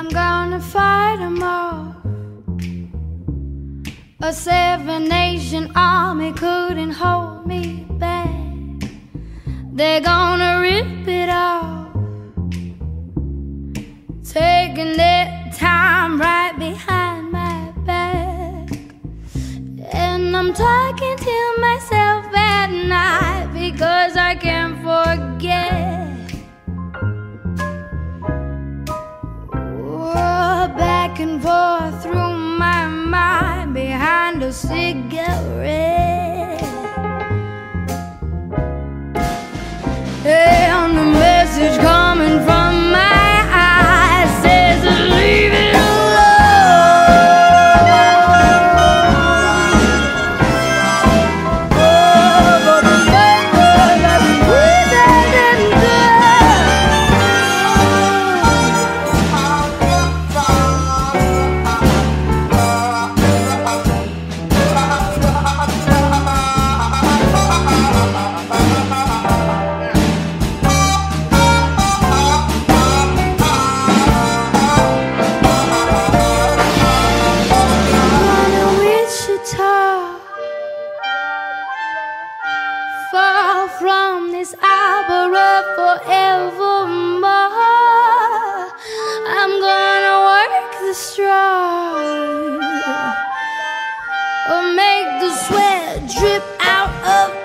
I'm gonna fight them all. A 7-nation army couldn't hold me back. They're gonna rip it off, taking their time right behind my back. And I'm talking to myself at night because I can't forget. Back and forth through my mind behind a cigarette. And the message coming from my eyes says leave it far from this arbor of forevermore. I'm gonna work the straw or make the sweat drip out of